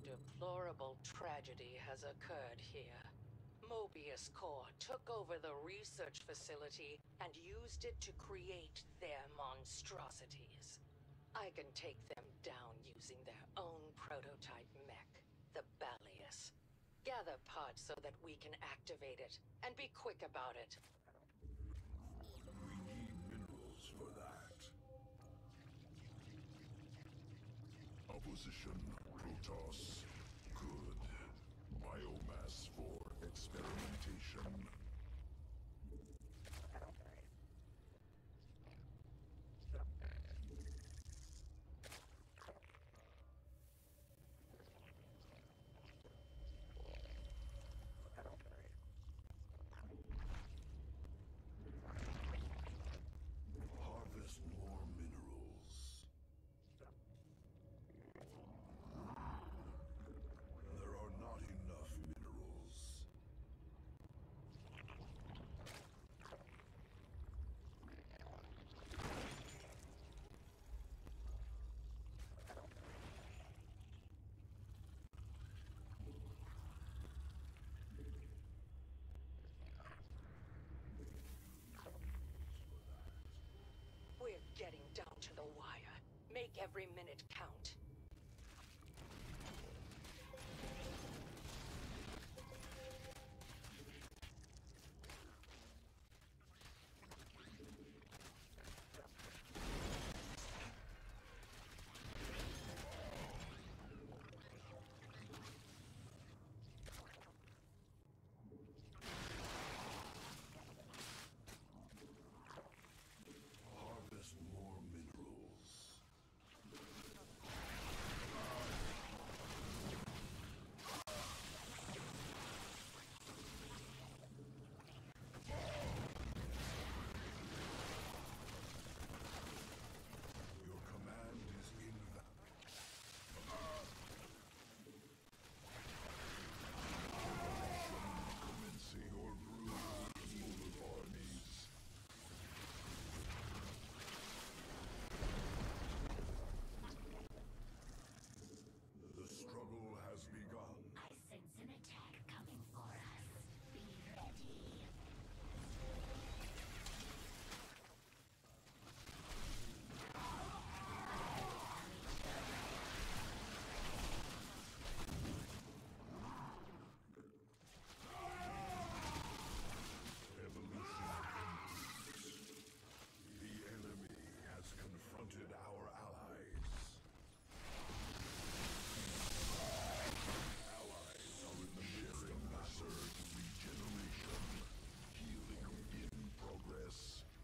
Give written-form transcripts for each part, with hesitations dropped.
deplorable tragedy has occurred here. Mobius Corps took over the research facility and used it to create their monstrosities. I can take them down using their own prototype mech, the Balius. Gather parts so that we can activate it, and be quick about it. We need minerals for that. Opposition, Protoss. Good. Biomass for experimentation. Harvest more minerals. There are not enough minerals. We're getting down to the wire. Make every minute count. Harvest more minerals. Your command is invalid. Commencing or rule of armies. The struggle has begun. I sense an attack coming for us. Be ready. Evolution complete. The enemy has confronted our allies. Allies are in the midst of massive regeneration. Healing in progress.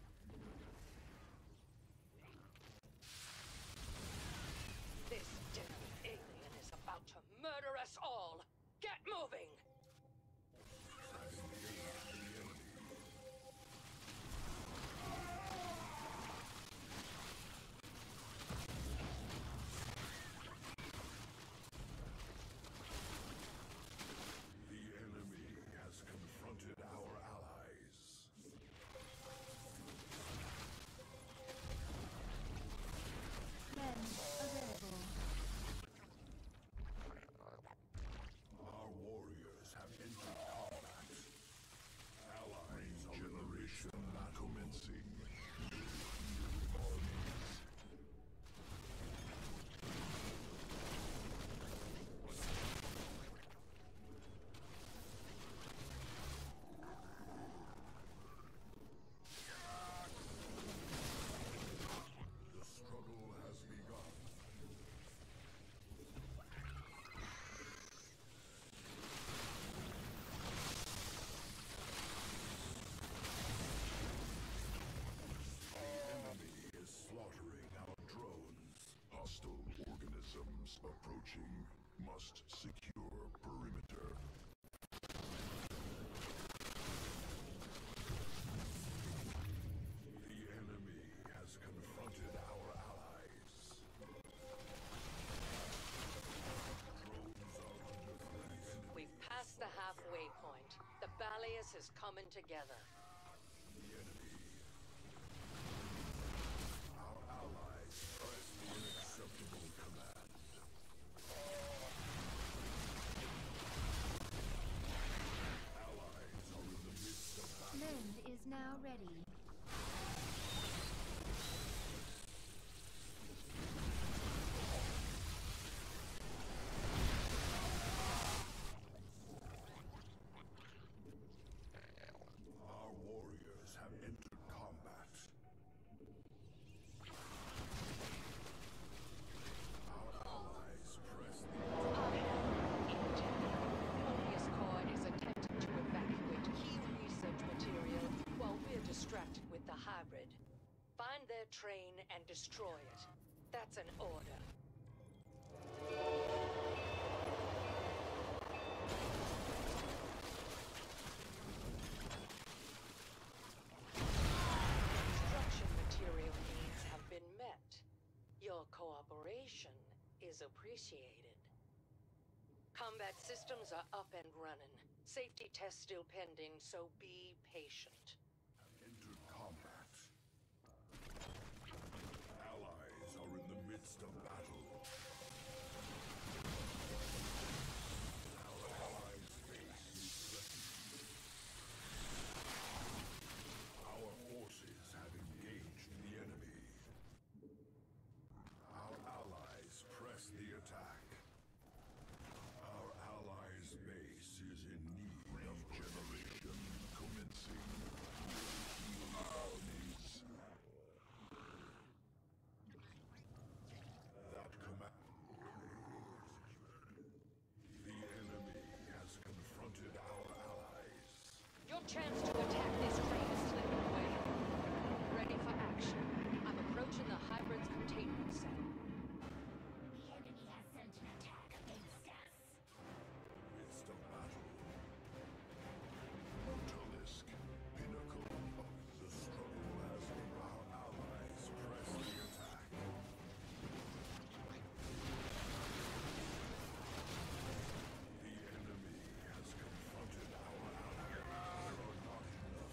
This damn alien is about to murder us all! Get moving! The enemy has confronted our allies. Men available. Our warriors have entered combat. Allies generation commencing. Armies. The struggle has begun. The enemy is slaughtering our drones. Hostile organisms approaching. Must secure perimeter. The enemy has confronted our allies. Drones are under threat. We've passed the halfway point. The Balius is coming together. The enemy. Our allies press the unacceptable command. Now ready. Our warriors have entered combat. Our allies press the Mobius Core is attempting to evacuate key research material while we're distracted with the hybrid. Find their train and destroy it. That's an order. Construction material needs have been met. Your cooperation is appreciated. Combat systems are up and running. Safety tests still pending, so be patient. entered combat. Allies are in the midst of battle. Our allies' base is threatened. Our forces have engaged the enemy. Our allies press the attack. Our allies' base is in need of regeneration commencing. Armies. That command. The enemy has confronted our allies. Your chance to attack this train is slipping away. Ready for action. I'm approaching the hybrid's containment cell. The enemy has sent an attack against us. Midst of battle. Talisk, pinnacle of the struggle has our allies press the attack. The enemy has confronted our allies. There are not enough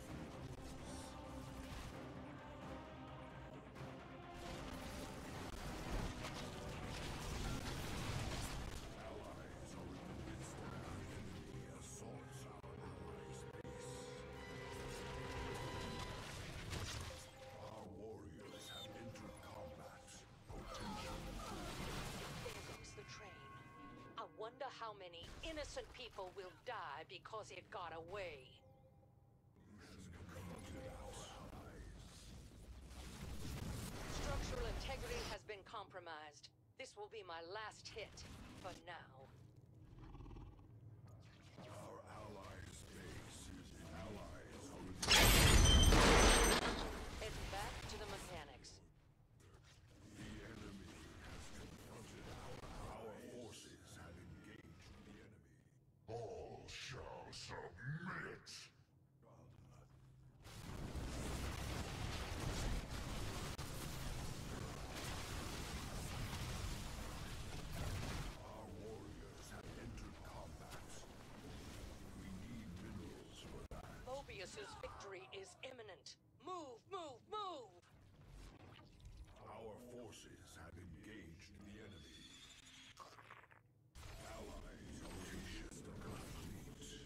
allies are in the midst of the enemy assaults our allies' base. Our warriors have entered combat. Potential. There goes the train. I wonder how many innocent people will die because it got away. Has confronted our allies. Structural integrity has been compromised. This will be my last hit, for now. Our allies' base is in allies are in Heading back to the mechanics. the enemy has confronted our forces have engaged the enemy. All shall submit. Our warriors have entered combat. We need minerals for that. Mobius's victory is imminent. Move, move, move! Our forces have engaged the enemy. Allies operation complete.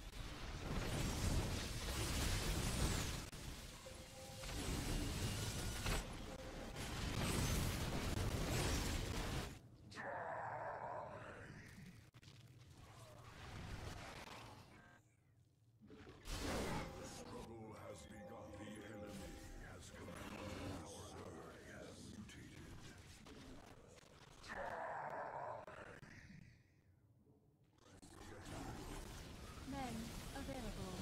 The struggle has begun. The enemy has confronted our Zerg has mutated. Men available.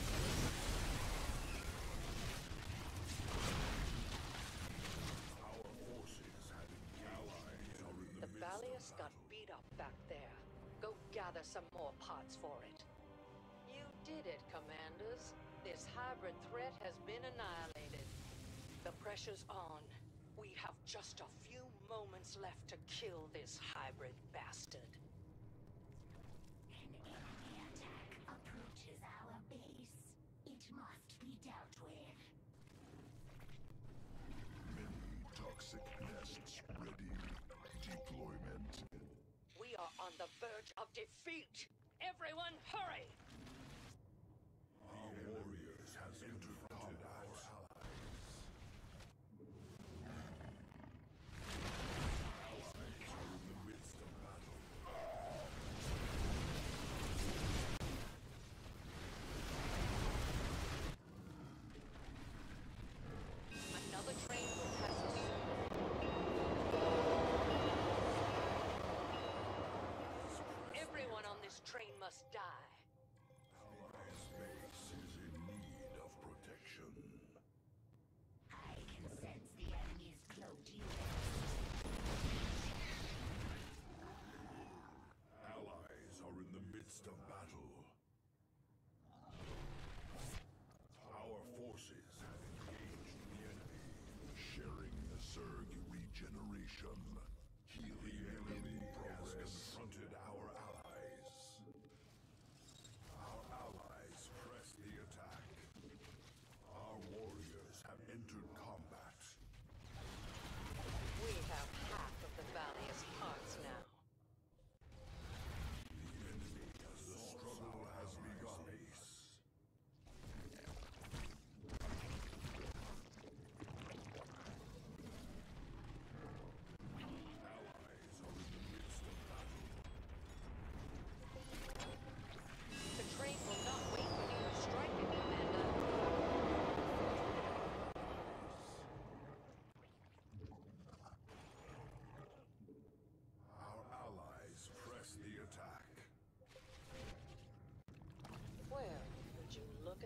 Our forces have allies are in the The midst Balius of got battle. beat up back there. Go gather some more parts for it. You did it, Commanders. This hybrid threat has been annihilated. The pressure's on. We have just a few moments left to kill this hybrid bastard. An enemy attack approaches our base. It must be dealt with. Many toxic nests ready. Deployment. We are on the verge of defeat. Everyone, hurry! Our warriors has entered combat.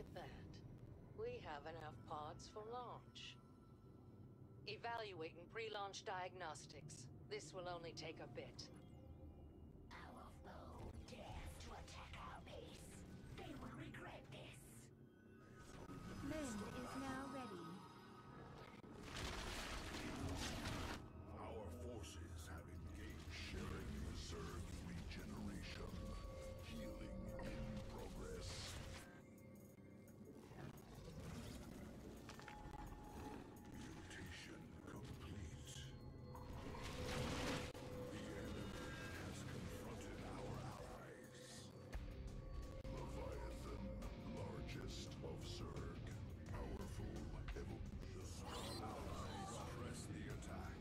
at that. We have enough pods for launch. Evaluating pre-launch diagnostics. This will only take a bit. Our foe dares to attack our base. They will regret this. Lend is now ready. Our forces have engaged sharing reserve regeneration. Healing in progress. Mutation complete. The enemy has confronted our allies. Leviathan, largest of Zerg. Powerful evolution. Allies press the attack.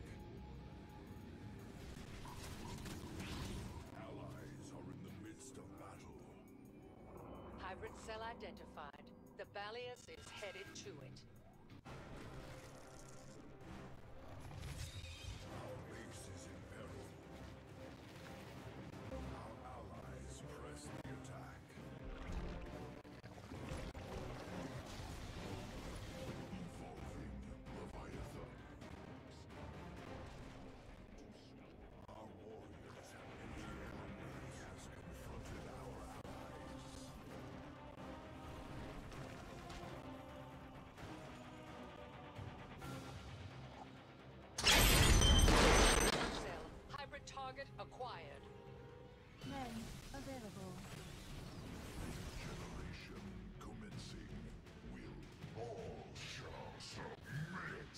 Allies are in the midst of battle. Hybrid cell identified. The Balius is headed to it. Our base is in peril. Our allies press the attack. Evolving Leviathan. Our warriors have entered. Enemy has confronted our allies. Cell. Hybrid target acquired. Lend available. Generation commencing. Will all shall submit.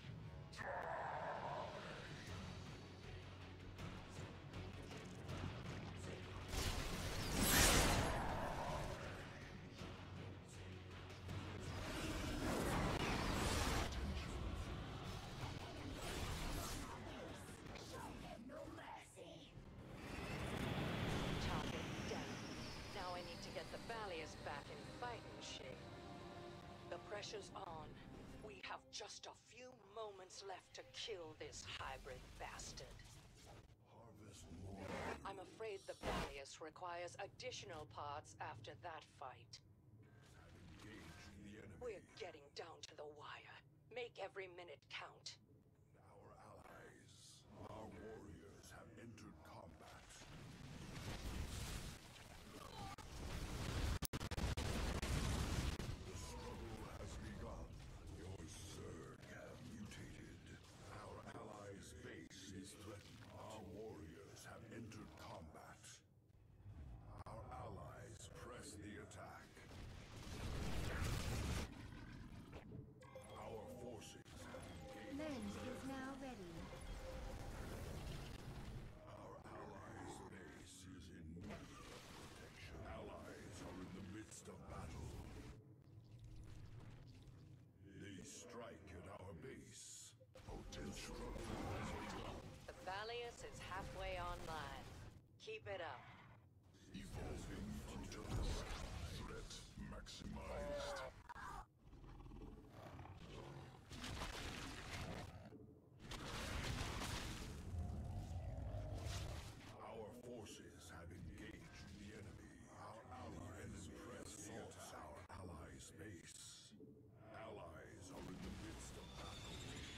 No mercy. Target down. Now I need to get the Balius back in fighting shape. The pressure's on. We have just a few moments left to kill this hybrid bastard. Harvest more. I'm afraid the Balius requires additional pods after that fight. Engage the enemy. We're getting down to the wire. Make every minute count. Our allies. Our warriors have entered combat. The struggle has begun. Your Zerg have mutated. Our allies' base is threatened. Our warriors have entered combat. Our allies press the attack. Our forces have engaged. Lend is now ready. Our allies' base is in need of protection. Allies are in the midst of battle. They strike at our base. Potential. The Balius is halfway online. Keep it up. Evolving Futurist. Threat maximized. Our forces have engaged the enemy. Our allies press our allies' base. Allies are in the midst of battle.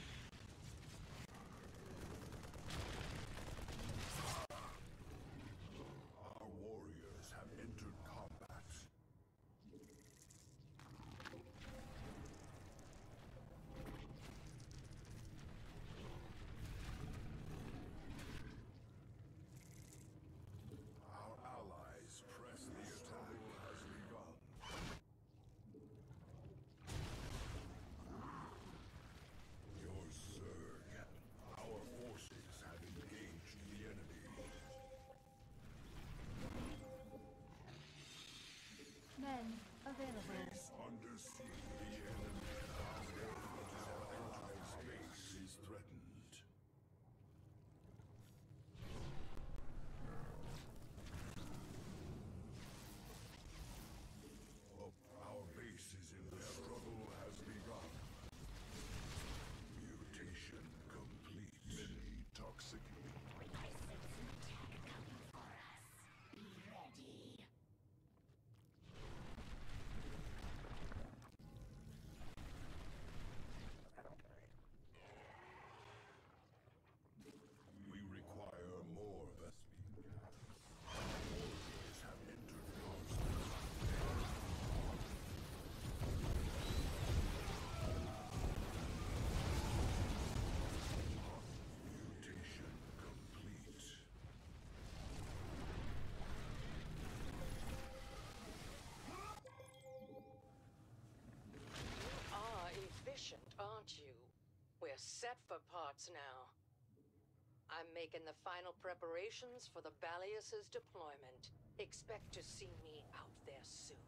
Our warriors have entered combat. Our allies press the attack has begun. Your Zerg. Our forces have engaged the enemy. Lend available. Base under siege. The enemy. Our allies' base is threatened. Our base is in the struggle has begun. Mutation complete. Many toxic. I sense an attack coming for us. Be ready. We're set for parts now. I'm making the final preparations for the Balius's deployment. Expect to see me out there soon.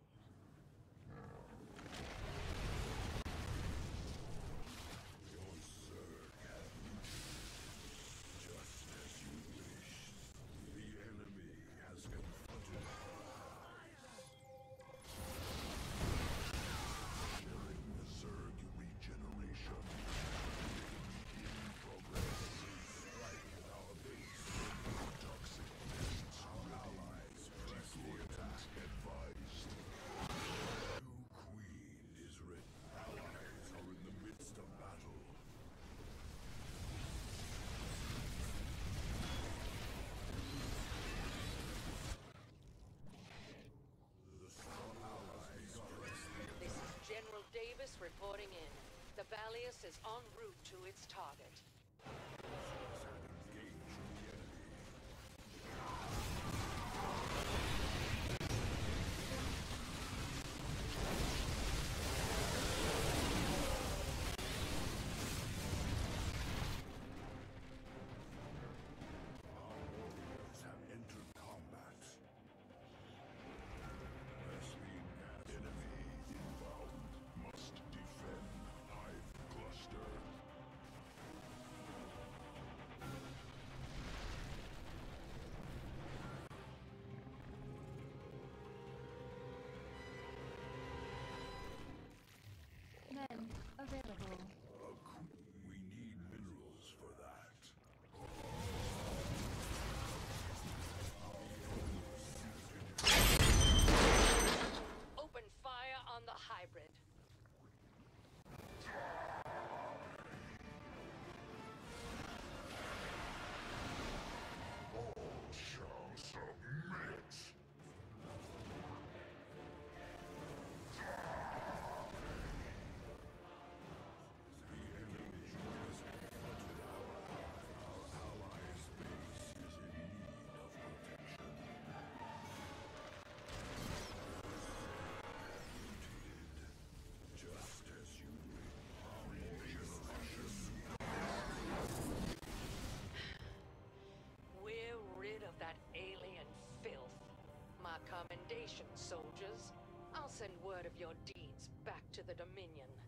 Your Zerg have mutated, just as you wished. The enemy has confronted sharing the Zerg regeneration. In progress. Strike at our base. Toxic nests ready. Press the attack advised. New queen is ready. Allies are in the midst of battle. The strong allies press the This is General Davis reporting in. The Balius is en route to its target. engage the enemy. Our warriors have entered combat. Vespene enemy inbound. Must defend Hive cluster. Men available. We need minerals for that. Open fire on the hybrid. Shall submit. The enemy has confronted our allies' base is in need of protection. Mutated, just as you We're rid of that alien filth. My commendation, soldiers. I'll send word of your deeds back to the Dominion.